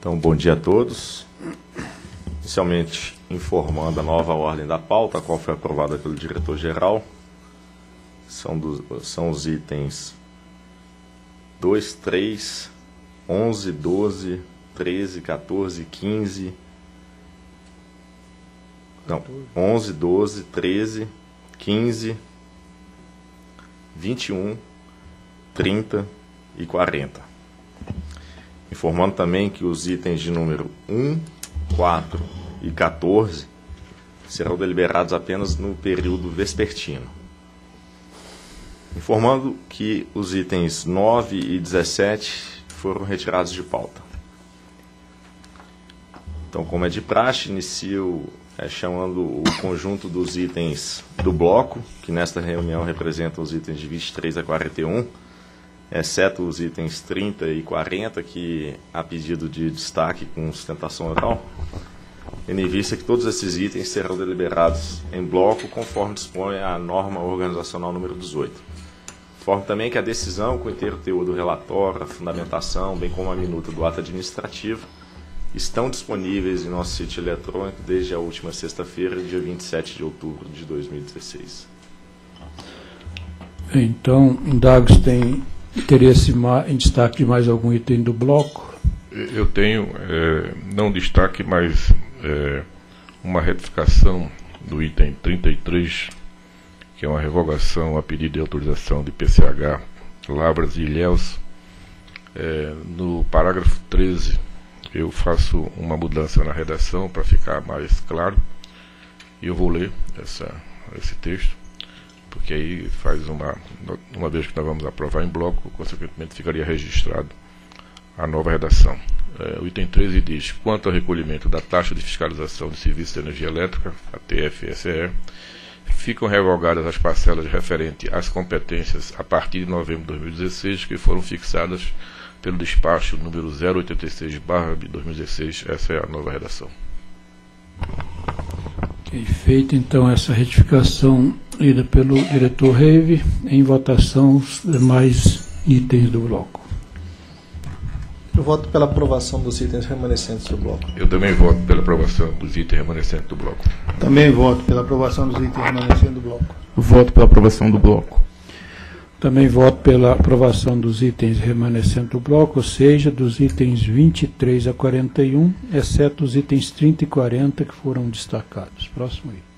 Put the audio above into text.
Então, bom dia a todos. Inicialmente, informando a nova ordem da pauta, a qual foi aprovada pelo diretor-geral. São os itens 2, 3, 11, 12, 13, 14, 15... Não, 11, 12, 13, 15, 21, 30 e 40. Informando também que os itens de número 1, 4 e 14 serão deliberados apenas no período vespertino. Informando que os itens 9 e 17 foram retirados de pauta. Então, como é de praxe, inicio chamando o conjunto dos itens do bloco, que nesta reunião representam os itens de 23 a 41, exceto os itens 30 e 40, que há pedido de destaque com sustentação oral, tendo em vista que todos esses itens serão deliberados em bloco, conforme dispõe a norma organizacional número 18. Informo também que a decisão, com o inteiro teor do relatório, a fundamentação, bem como a minuta do ato administrativo, estão disponíveis em nosso sítio eletrônico desde a última sexta-feira, dia 27 de outubro de 2016. Então, Indagos tem interesse em destaque de mais algum item do bloco? Eu tenho, não destaque, mas uma retificação do item 33, que é uma revogação a pedido de autorização de PCH, Lavras e Ilhéus. No parágrafo 13, eu faço uma mudança na redação para ficar mais claro, e eu vou ler esse texto, porque aí faz uma vez que nós vamos aprovar em bloco, consequentemente ficaria registrado a nova redação. O item 13 diz: quanto ao recolhimento da taxa de fiscalização de serviços de energia elétrica, a TFSE, ficam revogadas as parcelas referentes às competências a partir de novembro de 2016, que foram fixadas pelo despacho número 086/2016. Essa é a nova redação. Feita então essa retificação lida pelo diretor Reive, em votação os demais itens do bloco. Eu voto pela aprovação dos itens remanescentes do bloco. Eu também voto pela aprovação dos itens remanescentes do bloco. Também voto pela aprovação dos itens remanescentes do bloco. Voto pela aprovação do bloco. Também voto pela aprovação dos itens remanescentes do bloco, ou seja, dos itens 23 a 41, exceto os itens 30 e 40 que foram destacados. Próximo item.